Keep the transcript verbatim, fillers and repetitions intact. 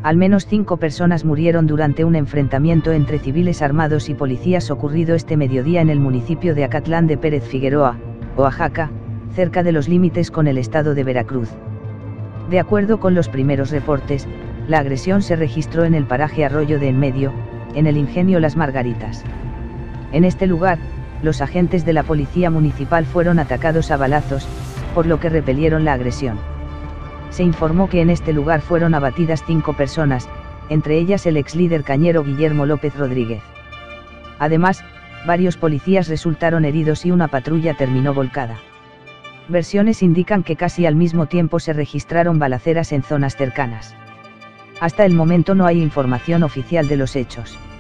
Al menos cinco personas murieron durante un enfrentamiento entre civiles armados y policías ocurrido este mediodía en el municipio de Acatlán de Pérez Figueroa, Oaxaca, cerca de los límites con el estado de Veracruz. De acuerdo con los primeros reportes, la agresión se registró en el paraje Arroyo de Enmedio, en el ingenio Las Margaritas. En este lugar, los agentes de la policía municipal fueron atacados a balazos, por lo que repelieron la agresión. Se informó que en este lugar fueron abatidas cinco personas, entre ellas el ex líder cañero Guillermo López Rodríguez. Además, varios policías resultaron heridos y una patrulla terminó volcada. Versiones indican que casi al mismo tiempo se registraron balaceras en zonas cercanas. Hasta el momento no hay información oficial de los hechos.